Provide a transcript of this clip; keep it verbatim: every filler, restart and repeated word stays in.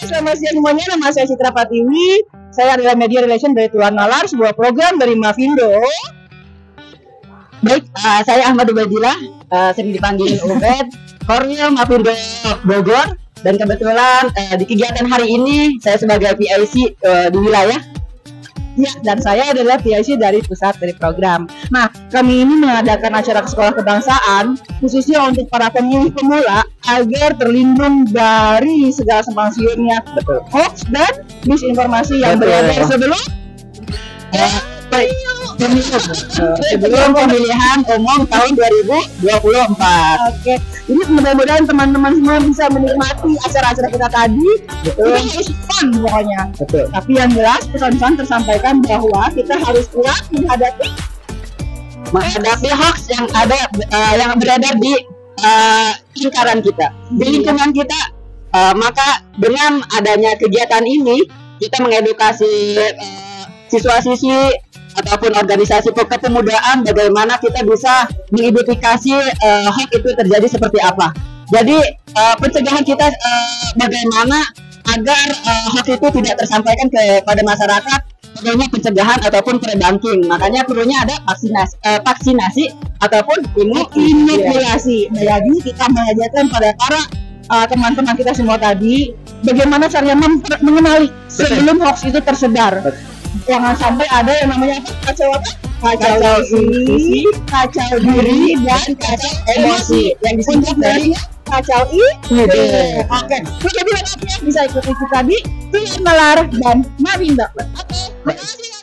selamat siang semuanya. Nama saya Citra Pratiwi. Saya adalah Media Relation dari Tuan Nalar, sebuah program dari Mavindo. Baik, uh, saya Ahmad Ubadillah, uh, sering dipanggil Ubed, Korwil Mavindo Bogor. Dan kebetulan uh, di kegiatan hari ini saya sebagai P I C uh, di wilayah. Ya, dan saya adalah P I C dari pusat dari program. Nah, kami ini mengadakan acara sekolah kebangsaan khususnya untuk para pemilih pemula agar terlindung dari segala simpang siurnya hoax dan misinformasi yang beredar sebelum uh, baik. Sebelum pemilihan umum tahun dua ribu dua puluh empat. Oke, jadi mudah-mudahan teman-teman semua bisa menikmati acara-acara kita tadi. Betul. Kita harus fun pokoknya. Betul. Tapi yang jelas pesan-pesan tersampaikan bahwa kita harus kuat menghadapi menghadapi hoax yang ada uh, yang beredar di uh, lingkaran kita, di lingkungan kita. Uh, maka dengan adanya kegiatan ini kita mengedukasi uh, siswa-siswi ataupun organisasi kepemudaan bagaimana kita bisa mengidentifikasi uh, hoax itu terjadi seperti apa. Jadi uh, pencegahan kita uh, bagaimana agar uh, hoax itu tidak tersampaikan kepada masyarakat, perlunya pencegahan ataupun pre-banking. Makanya perlunya ada vaksinasi, uh, vaksinasi ataupun inokulasi. Nah, jadi kita mengajarkan pada para uh, teman-teman kita semua tadi bagaimana caranya mengenali sebelum hoax itu tersebar. Betul. Jangan sampai ada yang namanya kacau apa? Kacau, kacau isi, kacau diri, dan kacau emosi. Yang disingkat dari kacau ide. Oke, jadi bisa ikuti kita di Tuan Nalar dan Mavindo. Oke, terima kasih.